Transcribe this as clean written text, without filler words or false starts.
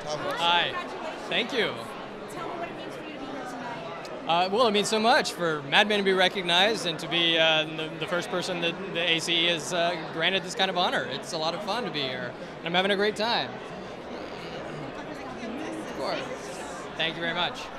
Hi. Thank you. Tell me what it means for you to be here tonight. Well, it means so much for Mad Men to be recognized and to be the first person that the ACE has granted this kind of honor. It's a lot of fun to be here. I'm having a great time. Of course. Thank you very much.